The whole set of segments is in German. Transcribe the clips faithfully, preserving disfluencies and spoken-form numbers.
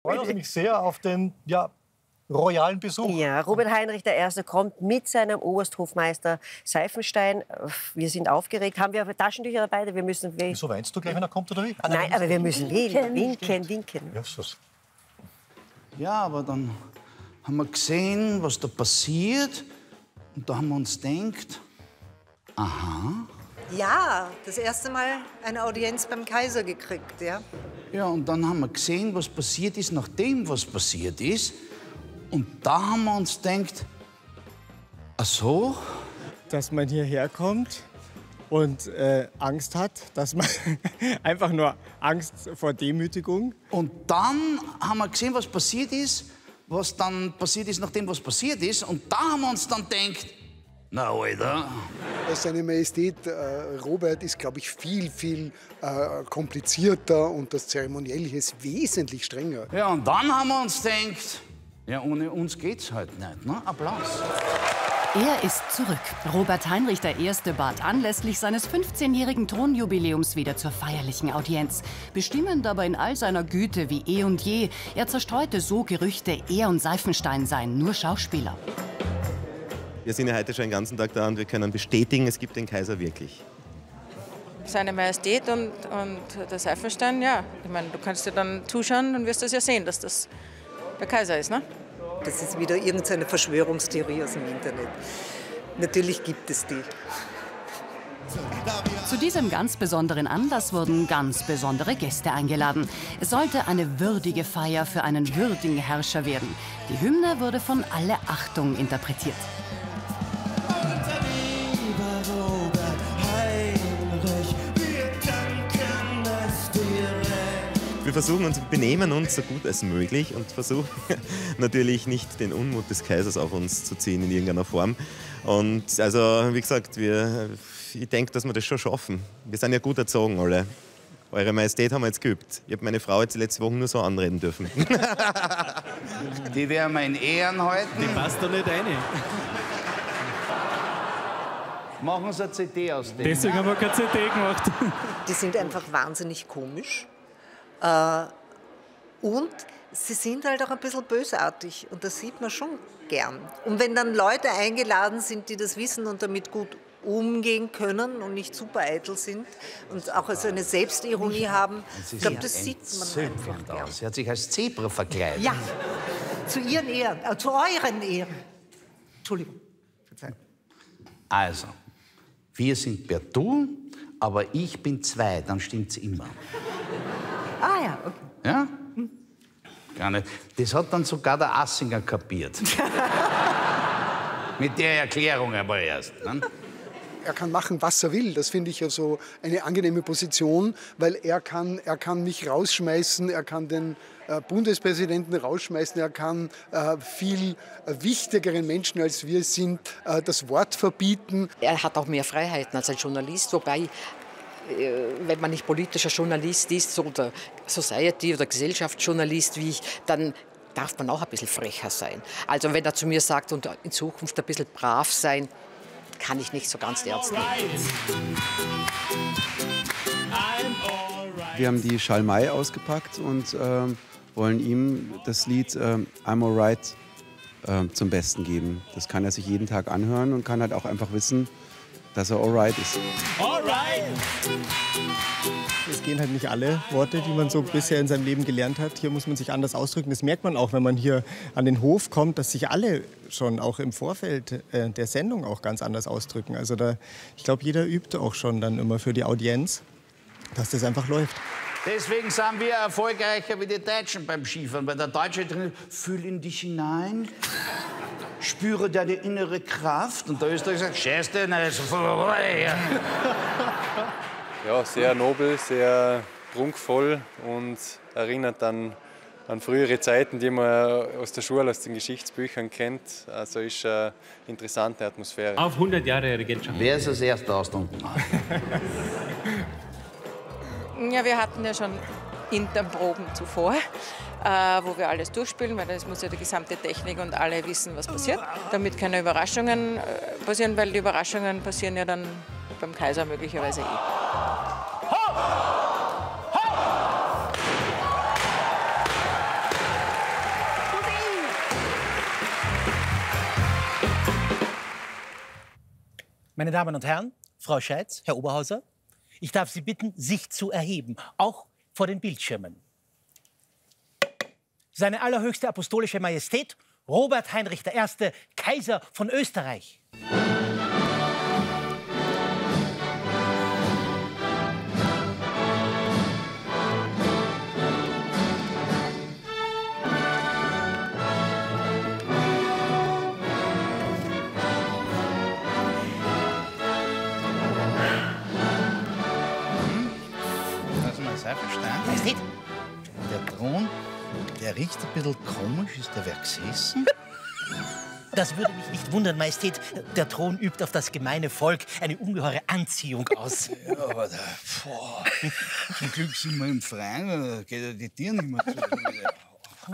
freuen uns nämlich sehr auf den ja, royalen Besuch. Ja, Robert Heinrich der Erste kommt mit seinem Obersthofmeister Seifenstein. Wir sind aufgeregt. Haben wir aber Taschentücher dabei? Wir müssen Wieso weinst du gleich, wenn er kommt, oder wie? Ah, nein, aber wir müssen winken, winken, winken. Jesus. Ja, aber dann haben wir gesehen, was da passiert. Und da haben wir uns gedacht, aha. Ja, das erste Mal eine Audienz beim Kaiser gekriegt, ja. Ja, und dann haben wir gesehen, was passiert ist, nachdem was passiert ist. Und da haben wir uns gedacht, ach so? Dass man hierher kommt und äh, Angst hat, dass man einfach nur Angst vor Demütigung. Und dann haben wir gesehen, was passiert ist, was dann passiert ist, nachdem was passiert ist. Und da haben wir uns dann gedacht, na, Alter. Seine Majestät äh, Robert ist, glaube ich, viel, viel äh, komplizierter und das Zeremonielle ist wesentlich strenger. Ja, und dann haben wir uns gedacht, ja, ohne uns geht's halt nicht, ne? Applaus. Er ist zurück. Robert Heinrich der Erste bat anlässlich seines fünfzehnjährigen Thronjubiläums wieder zur feierlichen Audienz. Bestimmend aber in all seiner Güte wie eh und je. Er zerstreute so Gerüchte, er und Seifenstein seien nur Schauspieler. Wir sind ja heute schon den ganzen Tag da und wir können bestätigen, es gibt den Kaiser wirklich. Seine Majestät und, und der Seifenstein, ja. Ich meine, du kannst dir dann zuschauen und wirst das ja sehen, dass das der Kaiser ist, ne? Das ist wieder irgendeine Verschwörungstheorie aus dem Internet. Natürlich gibt es die. Zu diesem ganz besonderen Anlass wurden ganz besondere Gäste eingeladen. Es sollte eine würdige Feier für einen würdigen Herrscher werden. Die Hymne wurde von Alle Achtung interpretiert. Wir versuchen uns, benehmen uns so gut als möglich und versuchen natürlich nicht den Unmut des Kaisers auf uns zu ziehen in irgendeiner Form. Und also, wie gesagt, wir, ich denke, dass wir das schon schaffen. Wir sind ja gut erzogen alle. Eure Majestät haben wir jetzt geübt. Ich habe meine Frau jetzt die letzte Woche nur so anreden dürfen. Die werden wir in Ehren halten. Die passt da nicht rein. Machen Sie eine C D aus dem. Deswegen haben wir keine C D gemacht. Die sind einfach wahnsinnig komisch. Äh, und sie sind halt auch ein bisschen bösartig. Und das sieht man schon gern. Und wenn dann Leute eingeladen sind, die das wissen und damit gut umgehen können und nicht super eitel sind und auch so eine Selbstironie haben, ich glaube, das sieht man einfach gern. Sie hat sich als Zebra verkleidet. Ja, zu ihren Ehren, äh, zu euren Ehren. Entschuldigung. Also, wir sind per Du, aber ich bin zwei, dann stimmt's immer. Ah ja, okay. Ja? Hm. Gar nicht. Das hat dann sogar der Assinger kapiert. Mit der Erklärung aber erst. Ne? Er kann machen, was er will. Das finde ich ja so eine angenehme Position, weil er kann, er kann mich rausschmeißen, er kann den äh, Bundespräsidenten rausschmeißen, er kann äh, viel äh, wichtigeren Menschen, als wir sind, äh, das Wort verbieten. Er hat auch mehr Freiheiten als ein Journalist, wobei, wenn man nicht politischer Journalist ist oder Society- oder Gesellschaftsjournalist wie ich, dann darf man auch ein bisschen frecher sein. Also wenn er zu mir sagt, und in Zukunft ein bisschen brav sein, kann ich nicht so ganz ernst nehmen. Wir haben die Schalmei ausgepackt und äh, wollen ihm das Lied äh, I'm Alright äh, zum Besten geben. Das kann er sich jeden Tag anhören und kann halt auch einfach wissen, dass er alright ist. Alright! Es gehen halt nicht alle Worte, die man so bisher in seinem Leben gelernt hat. Hier muss man sich anders ausdrücken. Das merkt man auch, wenn man hier an den Hof kommt, dass sich alle schon auch im Vorfeld äh, der Sendung auch ganz anders ausdrücken. Also da, ich glaube, jeder übt auch schon dann immer für die Audienz, dass das einfach läuft. Deswegen sind wir erfolgreicher wie die Deutschen beim Skifahren, weil der Deutsche drin fühl in dich hinein, spüre deine innere Kraft. Und der Österreicher sagt, scheiß dir nicht so vorbei. Ja, sehr nobel, sehr prunkvoll und erinnert an, an frühere Zeiten, die man aus der Schule, aus den Geschichtsbüchern kennt. Also ist eine interessante Atmosphäre. Auf hundert Jahre Regentschaft. Wer ist als Erster ausgetrunken? Ja, wir hatten ja schon Internproben zuvor, äh, wo wir alles durchspielen, weil es muss ja die gesamte Technik und alle wissen, was passiert, damit keine Überraschungen äh, passieren, weil die Überraschungen passieren ja dann beim Kaiser möglicherweise eh. Meine Damen und Herren, Frau Scheitz, Herr Oberhauser, ich darf Sie bitten, sich zu erheben, auch vor den Bildschirmen. Seine allerhöchste apostolische Majestät, Robert Heinrich der Erste, Kaiser von Österreich. Also mal sehr verstanden. Majestät? Der Thron, der riecht ein bisschen komisch. Ist der wer gesessen? Das würde mich nicht wundern, Majestät. Der Thron übt auf das gemeine Volk eine ungeheure Anziehung aus. Ja, aber da, boah, zum Glück sind wir im Freien, da geht ja die Tiere nicht mehr zu.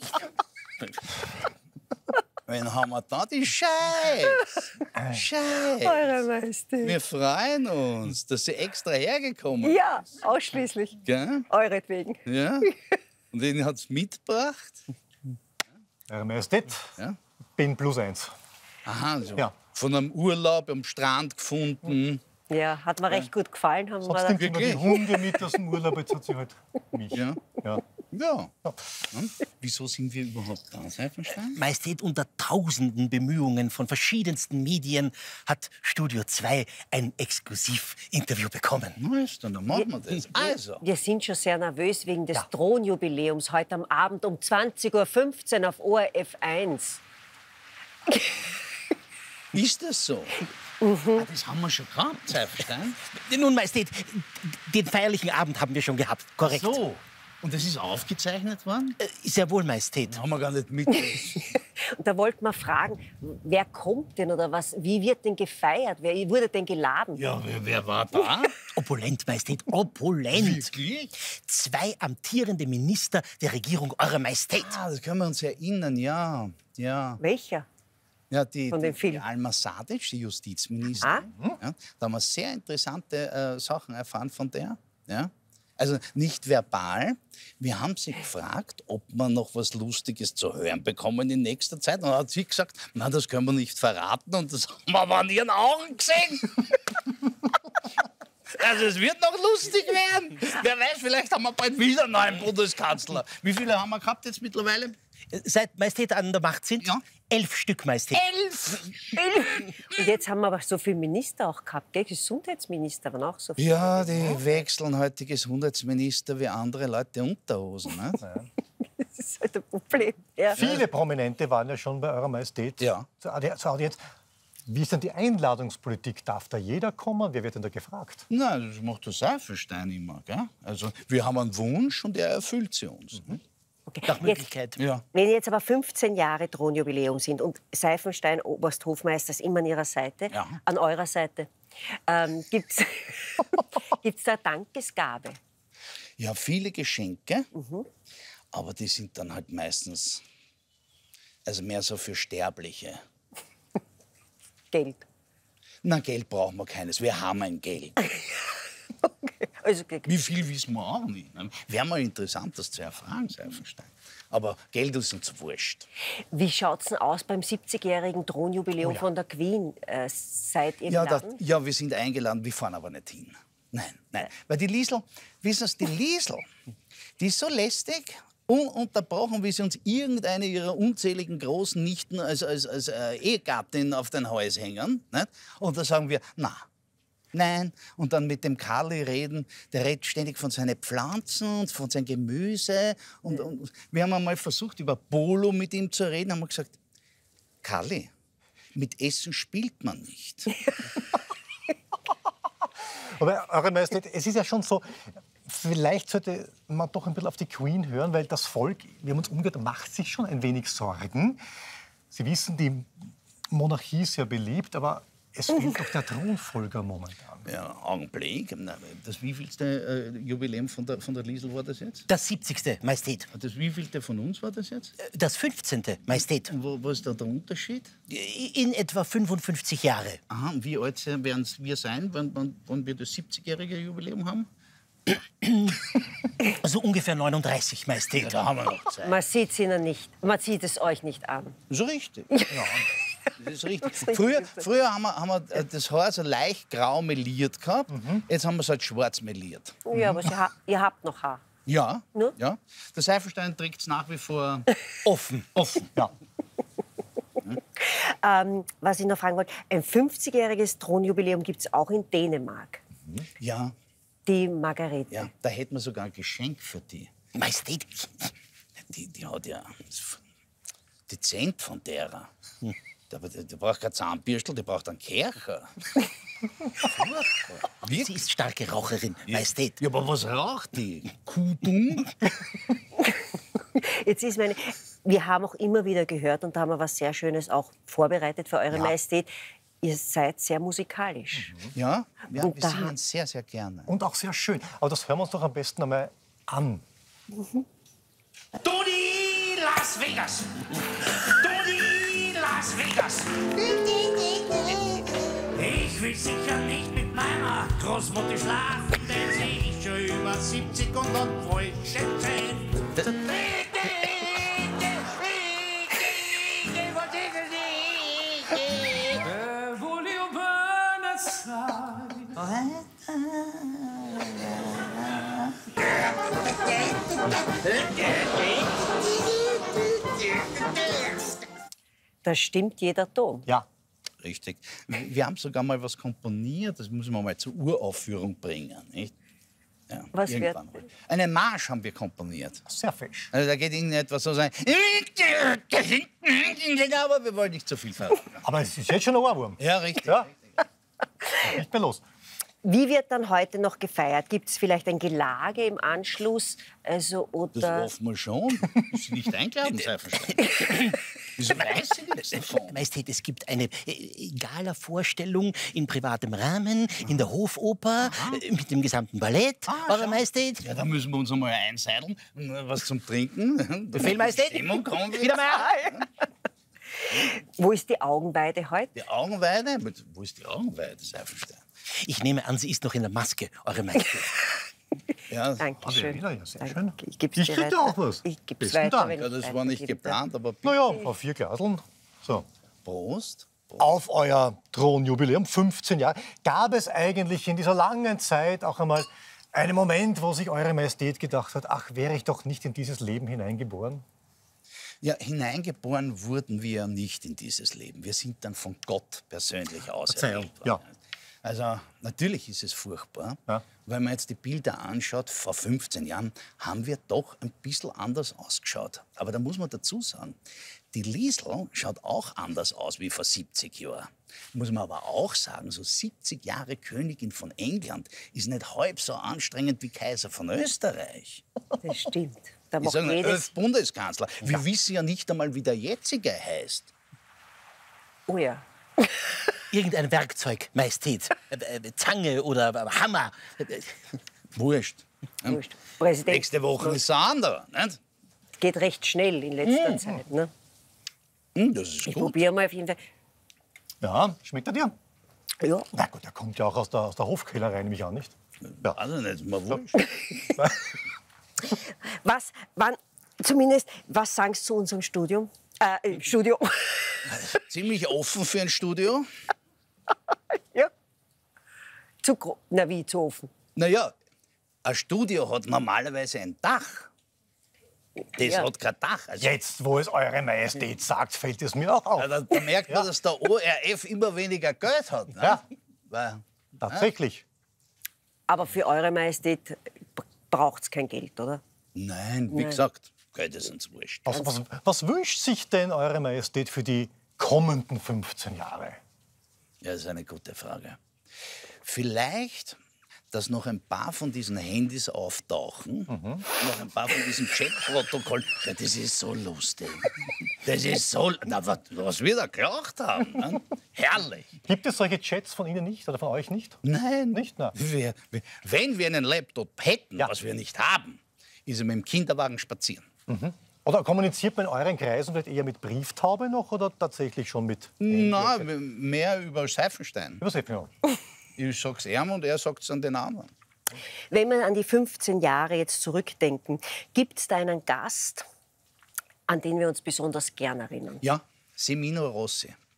Wen haben wir da? Die Scheiß! Scheiß! Eure Majestät. Wir freuen uns, dass Sie extra hergekommen Ja, ausschließlich. Gell? Euretwegen. Ja? Und wen hat es mitgebracht? Eure Majestät, ja? bin plus eins. Aha, also Ja. von einem Urlaub am Strand gefunden. Ja, hat mir recht gut gefallen. Haben wir Sonst da- nimmt immer die Hunde mit aus dem Urlaub, jetzt hat sie halt mich. Ja. Ja. Ja. Hm? Wieso sind wir überhaupt da, Seifenstein? Majestät, unter tausenden Bemühungen von verschiedensten Medien hat Studio zwei ein Exklusivinterview bekommen. Na, ist dann, dann machen wir das. Also. Wir sind schon sehr nervös wegen des Thronjubiläums heute am Abend um zwanzig Uhr fünfzehn auf O R F eins. Ist das so? Mhm. Ah, das haben wir schon gehabt, Seifenstein. Nun, Majestät, den feierlichen Abend haben wir schon gehabt, korrekt. Ach so. Und das ist aufgezeichnet worden? Äh, sehr wohl, Majestät. Haben wir gar nicht mit. Und da wollten wir fragen, wer kommt denn oder was? Wie wird denn gefeiert? Wer wurde denn geladen? Ja, wer, wer war da? Opulent, Majestät, opulent. Wirklich? Zwei amtierende Minister der Regierung Eurer Majestät. Ah, das können wir uns erinnern, ja. ja. Welcher? Ja, die, Von den die, vielen? die Alma Sadic, die Justizministerin. Ja, da haben wir sehr interessante äh, Sachen erfahren von der. Ja. Also nicht verbal. Wir haben sie gefragt, ob wir noch was Lustiges zu hören bekommen in nächster Zeit. Und dann hat sie gesagt, na, das können wir nicht verraten. Und das haben wir aber an ihren Augen gesehen. Also es wird noch lustig werden. Wer weiß, vielleicht haben wir bald wieder einen neuen Bundeskanzler. Wie viele haben wir gehabt jetzt mittlerweile? Seit Majestät an der Macht sind? Ja. Elf Stück, Majestät. Elf! Und jetzt haben wir aber so viele Minister auch gehabt, gell? Gesundheitsminister waren auch so viele. Ja, die wechseln heute Gesundheitsminister wie andere Leute Unterhosen. Ne? Das ist halt ein Problem. Ja. Viele Prominente waren ja schon bei Eurer Majestät. Ja. So, so, jetzt, wie ist denn die Einladungspolitik? Darf da jeder kommen? Wer wird denn da gefragt? Na, das macht der Seifenstein immer. Gell? Also, wir haben einen Wunsch und er erfüllt sie uns. Mhm. Okay. Nach Möglichkeit. Ja. Wenn jetzt aber fünfzehn Jahre Thronjubiläum sind und Seifenstein, Obersthofmeister, ist immer an Ihrer Seite, Ja. an eurer Seite, ähm, gibt es da Dankesgabe? Ja, viele Geschenke, aber die sind dann halt meistens also mehr so für Sterbliche. Geld. Na, Geld brauchen wir keines. Wir haben ein Geld. Also, okay. Wie viel wissen wir auch nicht. Wäre mal interessant, das zu erfahren, Seifenstein. Aber Geld ist uns wurscht. Wie schaut es denn aus beim siebzigjährigen Thronjubiläum Oh ja. von der Queen? Äh, seid ihr Ja, da, geladen? ja, wir sind eingeladen, wir fahren aber nicht hin. Nein, nein. Weil die Liesl, wissen Sie, die Liesl, die ist so lästig, ununterbrochen, wie sie uns irgendeine ihrer unzähligen großen Nichten als, als, als äh, Ehegattin auf den Hals hängen. Nicht? Und da sagen wir, na, nein. Und dann mit dem Karli reden, der redet ständig von seinen Pflanzen und von seinem Gemüse. Und, und wir haben einmal versucht, über Polo mit ihm zu reden, haben wir gesagt, Karli, mit Essen spielt man nicht. Aber Eure Majestät, es ist ja schon so, vielleicht sollte man doch ein bisschen auf die Queen hören, weil das Volk, wir haben uns umgehört, macht sich schon ein wenig Sorgen. Sie wissen, die Monarchie ist ja beliebt, aber es fehlt doch der Thronfolger momentan. Ja, Augenblick. Na, das wievielte äh, Jubiläum von der, von der Liesl war das jetzt? Das siebzigste, Majestät. Das wievielte von uns war das jetzt? Das fünfzehnte, Majestät. Und wo, wo ist da der Unterschied? In etwa fünfundfünfzig Jahre. Aha, und wie alt werden wir sein, wenn, wenn, wenn wir das siebzigjährige Jubiläum haben? Also ungefähr neununddreißig, Majestät. Ja, da haben wir noch Zeit. Man sieht es Ihnen nicht, man sieht es euch nicht an. So richtig. Ja. Das ist richtig. Früher, früher haben, wir, haben wir das Haar so leicht grau meliert gehabt, jetzt haben wir es halt schwarz meliert. Ja, aber Sie ha ihr habt noch Haar. Ja, Ne? ja. Der Seifenstein trägt es nach wie vor offen. Offen, ja. Ähm, was ich noch fragen wollte, ein fünfzigjähriges Thronjubiläum gibt es auch in Dänemark. Ja. Die Margarete. Ja, da hätten wir sogar ein Geschenk für die. Majestät, die, die hat ja dezent von derer. Die, die, die braucht kein Zahnbürstel, die braucht einen Kercher. Sie ist starke Raucherin, Majestät. Ja, aber was raucht die? Kudung? Jetzt ist meine, wir haben auch immer wieder gehört, und da haben wir was sehr Schönes auch vorbereitet für Eure Ja. Majestät. Ihr seid sehr musikalisch. Ja, ja Und wir da- singen sehr, sehr gerne. Und auch sehr schön. Aber das hören wir uns doch am besten einmal an. Toni Las Vegas! Toni Las Vegas! Ich will sicher nicht mit meiner Großmutter schlafen, denn sie ist schon über siebzig und hat falsche Zähne. Da stimmt jeder Ton. Ja. Richtig. Wir haben sogar mal was komponiert, das müssen wir mal zur Uraufführung bringen. Nicht? Ja, Was irgendwann mal. Eine Marsch haben wir komponiert. Sehr fesch. Also da geht irgendetwas so sein. Aber wir wollen nicht zu viel verraten. Aber es ist jetzt schon ein Ohrwurm. Ja, richtig. Ja. Nicht mehr los. Wie wird dann heute noch gefeiert? Gibt es vielleicht ein Gelage im Anschluss? Also, Das oder hoffen wir schon. Ist sie nicht eingeladen, Seifenstein? Wieso weiß sie nichts davon? Majestät, es gibt eine äh, Gala-Vorstellung in privatem Rahmen, in der Hofoper, äh, mit dem gesamten Ballett, Eure Majestät. Ja, da müssen wir uns einmal einseideln, was zum Trinken. Befehl, Majestät. Stimmung kommt Wieder mal. wo ist die Augenweide heute? Die Augenweide? Wo ist die Augenweide, Seifenstein? Ich nehme an, sie ist noch in der Maske, Eure Majestät. Ja, Dankeschön. wieder, ja, sehr schön. Ich geb's Ich dir krieg dir weiter. auch was. Ich geb's Besten weiter, Dank. wenn Ja, ich das war nicht weitergebe. geplant, aber Na ja, auf vier Glaseln. So. Prost. Auf euer Thronjubiläum, fünfzehn Jahre, gab es eigentlich in dieser langen Zeit auch einmal einen Moment, wo sich Eure Majestät gedacht hat, ach, wäre ich doch nicht in dieses Leben hineingeboren? Ja, hineingeboren wurden wir ja nicht in dieses Leben. Wir sind dann von Gott persönlich auserwählt worden. Ja. Also natürlich ist es furchtbar, Ja. wenn man jetzt die Bilder anschaut, vor fünfzehn Jahren haben wir doch ein bisschen anders ausgeschaut. Aber da muss man dazu sagen, die Liesl schaut auch anders aus wie vor siebzig Jahren. Muss man aber auch sagen, so siebzig Jahre Königin von England ist nicht halb so anstrengend wie Kaiser von Österreich. Das stimmt. Da Ich macht sage, jedes... elf Bundeskanzler. Wir wissen ja nicht einmal, wie der jetzige heißt. Oh ja. Irgendein Werkzeug, Majestät. Äh, äh, Zange oder äh, Hammer. Äh, Wurscht. Wurscht. Präsident. Nächste Woche ist es ein anderer. Nicht? Geht recht schnell in letzter Mhm. Zeit. Ne? Hm, das ist Ich gut. probiere mal auf jeden Fall. Ja, schmeckt er dir? Ja. Na gut, der kommt ja auch aus der, aus der Hofkellerei, nehme ich an, nicht? Ja. Also nicht, mal wurscht. Was, wann, zumindest, was sagst du zu unserem Studium? Äh, äh, Studio. Ziemlich offen für ein Studio. Ja. Zu gro- Na, wie, zu offen? Naja, ein Studio hat normalerweise ein Dach. Das Ja. hat kein Dach. Also, Jetzt, wo es Eure Majestät sagt, fällt es mir auch auf. ja, da, da merkt man, dass der O R F immer weniger Geld hat. Ne? Ja. Weil, Tatsächlich. Aber für Eure Majestät braucht es kein Geld, oder? nein, wie Nein. gesagt, Geld ist uns wurscht. Was, was, was wünscht sich denn Eure Majestät für die kommenden fünfzehn Jahre? Ja, das ist eine gute Frage. Vielleicht, dass noch ein paar von diesen Handys auftauchen, noch ein paar von diesen Chatprotokollen. Ja, das ist so lustig. Das ist so... Na, was, was wir da gelacht haben. Ne? Herrlich. Gibt es solche Chats von Ihnen nicht oder von euch nicht? Nein. Nicht? Na. Wir, wir, wenn wir einen Laptop hätten, Ja. was wir nicht haben, ist er mit dem Kinderwagen spazieren. Oder kommuniziert man in euren Kreisen vielleicht eher mit Brieftaube noch oder tatsächlich schon mit Na, mehr über Seifenstein. Über Seifenstein? Ich sag's ihm und er sagt's an den anderen. Wenn wir an die fünfzehn Jahre jetzt zurückdenken, gibt es da einen Gast, an den wir uns besonders gern erinnern? Ja, Semino Rossi.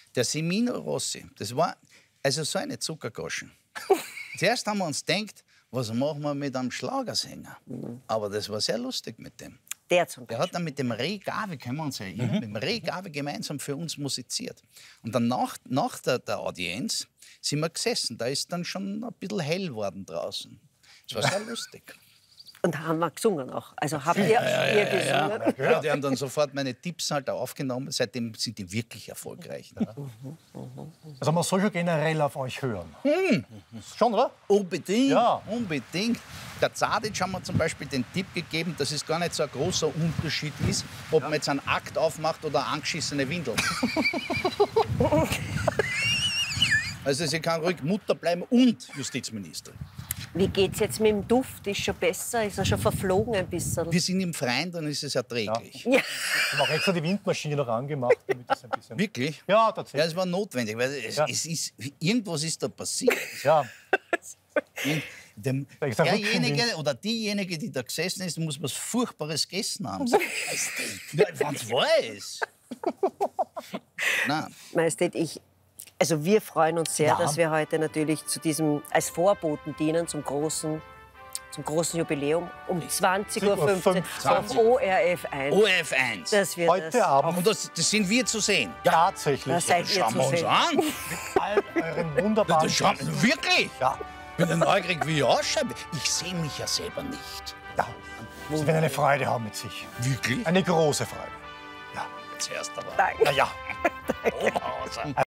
Der Semino Rossi, das war also so eine Zuckergoschen. Zuerst haben wir uns gedacht, was machen wir mit einem Schlagersänger? Aber das war sehr lustig mit dem. Der zum Der hat dann mit dem Ray Gavi, können wir uns erinnern, mhm. mit dem Ray Gavi gemeinsam für uns musiziert. Und dann nach, nach der, der Audienz sind wir gesessen. Da ist dann schon ein bisschen hell geworden draußen. Das war sehr lustig. Und haben wir gesungen auch. Also habt ihr, Ja, ja, ihr ja, gesungen? ja. Ja, die haben dann sofort meine Tipps halt aufgenommen. Seitdem sind die wirklich erfolgreich. Also man soll schon generell auf euch hören. Hm. Schon, oder? Unbedingt, Ja. unbedingt. Der Zadic haben wir zum Beispiel den Tipp gegeben, dass es gar nicht so ein großer Unterschied ist, ob man jetzt einen Akt aufmacht oder eine angeschissene Windel. Also sie kann ruhig Mutter bleiben und Justizministerin. Wie geht's jetzt mit dem Duft? Ist schon besser? Ist er schon verflogen ein bisschen? Wir sind im Freien, dann ist es erträglich. Ja. Ich habe auch extra die Windmaschine noch angemacht, damit das ein bisschen... Wirklich? Ja, tatsächlich. Ja, es war notwendig, weil es, Ja. es ist, irgendwas ist da passiert. Ja. Und dem, Da ist ein derjenige Rückenwind. oder diejenige, die da gesessen ist, muss was Furchtbares gegessen haben. Ja, was war es? Nein. Majestät, ich, also wir freuen uns sehr, Ja. dass wir heute natürlich zu diesem, als Vorboten dienen zum großen, zum großen Jubiläum um zwanzig Uhr fünfzehn auf O R F eins. O R F eins. Dass wir Heute das, Abend. Und das, das sind wir zu sehen. Tatsächlich. Da seid ihr Schauen zu wir uns sehen. an. Mit all euren wunderbaren... Das schauen, wirklich? Ja. Ich bin neugierig, wie ich ausschaue. Ich sehe mich ja selber nicht. Ja. Sie werden eine Freude haben mit sich. Wirklich? Eine große Freude. Ja. Zuerst aber. Danke. Na ja. Oberhauser.